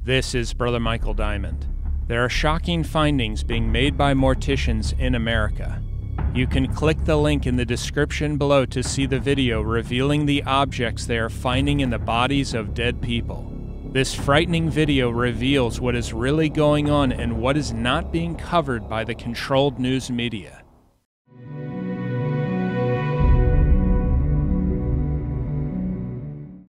This is Brother Michael Diamond. There are shocking findings being made by morticians in America. You can click the link in the description below to see the video revealing the objects they are finding in the bodies of dead people. This frightening video reveals what is really going on and what is not being covered by the controlled news media.